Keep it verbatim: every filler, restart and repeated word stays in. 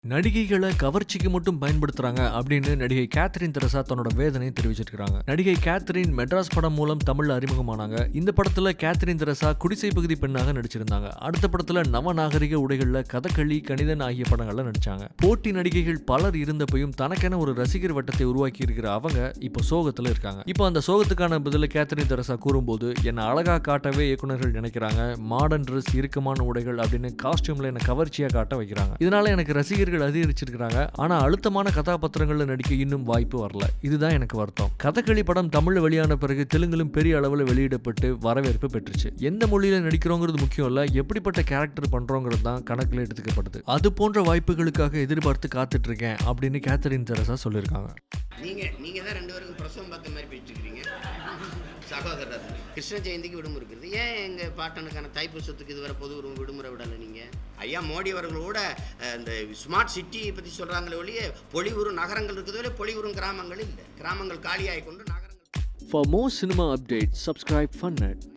நடிகைகளை கவர்ச்சிக்கு மட்டும் பயன்படுத்துறாங்க அப்படின்னு நடிகை கேத்ரின் தெரசா தன்னோட வேதனை தெரிவிச்சிருக்காங்க. நடிகை கேத்ரின் மெட்ராஸ் படம் மூலம் தமிழ்ல அறிமுகமானாங்க. இந்த படத்துல கேத்ரின் தெரசா குடிசை பகுதி பெண்ணாக நடிச்சிருந்தாங்க. அடுத்த படத்துல நவநாகரிக உடைகள்ல கதகளி, கணிதன் ஆகிய படங்கள்ல நடிச்சாங்க. போட்டி நடிகைகள் பலர் இருந்தப்பையும் தனக்கென ஒரு ரசிகர் வட்டத்தை உருவாக்கி இருக்கிற அவங்க இப்ப சோகத்துல இருக்காங்க. இப்ப அந்த சோகத்துக்கான பதில கேத்ரின் தெரசா கூறும்போது, என்ன அழகா காட்டவே இயக்குநர்கள் நினைக்கிறாங்க, மாடர்ன் ட்ரெஸ், இறுக்கமான உடைகள் அப்படின்னு காஸ்டியூம்ல என்ன கவர்ச்சியா காட்ட வைக்கிறாங்க. இதனால எனக்கு ரசிகர்கள் அதிகரிச்சிருக்காங்க. ஆனா அழுத்தமான கதாபாத்திரங்கள்ல நடிக்க இன்னும் வாய்ப்பு வரல. இதுதான் எனக்கு வருத்தம். கதகளி படம் தமிழ்ல வெளியான பிறகு தெலுங்கிலும் பெரிய அளவில் வெளியிடப்பட்டு வரவேற்பு பெற்றுச்சு. எந்த மொழியில நடிக்கிறோங்கிறது முக்கியம் இல்ல, எப்படிப்பட்ட கேரக்டர் பண்றோங்கிறது தான் கணக்கில் எடுத்துக்கப்படுது. அது போன்ற வாய்ப்புகளுக்காக எதிர்பார்த்து காத்துட்டு இருக்கேன் அப்படின்னு கேத்ரின் தெரசா சொல்லியிருக்காங்க. நீங்க நீங்க தான் ரெண்டு பேருக்கும் பிரசவம் பார்த்த மாதிரி பேசிட்டு இருக்கீங்க. சகோதரர் கிருஷ்ண ஜெயந்திக்கு விடுமுறை இருக்குது. ஏன் எங்கள் பாட்டனுக்கான தைப்பூசத்துக்கு இதுவரை பொது விடுமுறை விடலை நீங்கள்? ஐயா மோடி அவர்களோட இந்த ஸ்மார்ட் சிட்டியை பற்றி சொல்கிறாங்களே ஒழிய பொலிவுறும் நகரங்கள் இருக்கிறதே பொலிவுறும் கிராமங்கள் இல்லை. கிராமங்கள் காலியாகி கொண்டு நகரங்கள். For more cinema updates, subscribe Funnet.